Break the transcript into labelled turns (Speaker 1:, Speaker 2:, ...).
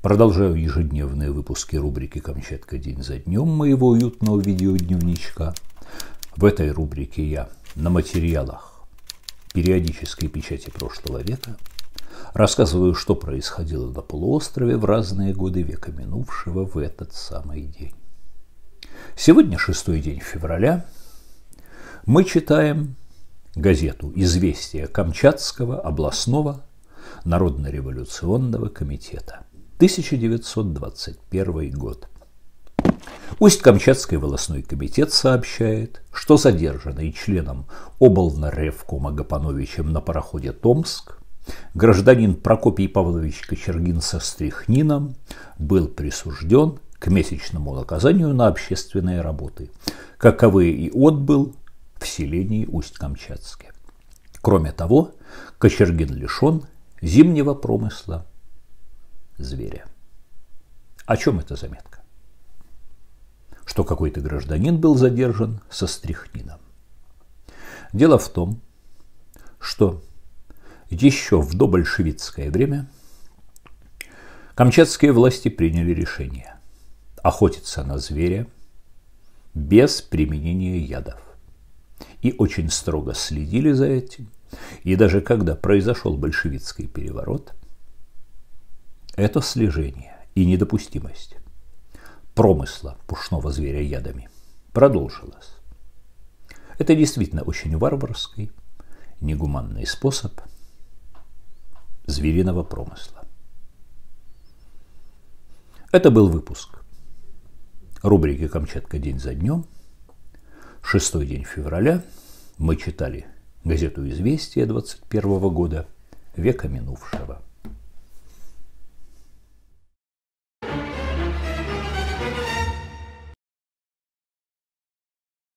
Speaker 1: Продолжаю ежедневные выпуски рубрики «Камчатка. День за днем» моего уютного видеодневничка. В этой рубрике я на материалах периодической печати прошлого века рассказываю, что происходило на полуострове в разные годы века минувшего в этот самый день. Сегодня 6-й день февраля. Мы читаем газету «Известия Камчатского областного народно-революционного комитета». 1921 год. Усть-Камчатский волостной комитет сообщает, что задержанный членом облнаревкома Гапановичем на пароходе «Томск» гражданин Прокопий Павлович Кочергин со стряхнином был присужден к месячному наказанию на общественные работы, каковые и отбыл в селении Усть-Камчатске. Кроме того, Кочергин лишен зимнего промысла зверя. О чем эта заметка? Что какой-то гражданин был задержан со стряхнином. Дело в том, что еще в добольшевистское время камчатские власти приняли решение охотиться на зверя без применения ядов. И очень строго следили за этим. И даже когда произошел большевистский переворот, это слежение и недопустимость промысла пушного зверя ядами продолжилось. Это действительно очень варварский, негуманный способ звериного промысла. Это был выпуск рубрики «Камчатка. День за днем». 6-й день февраля. Мы читали газету «Известия» 21 года, века минувшего.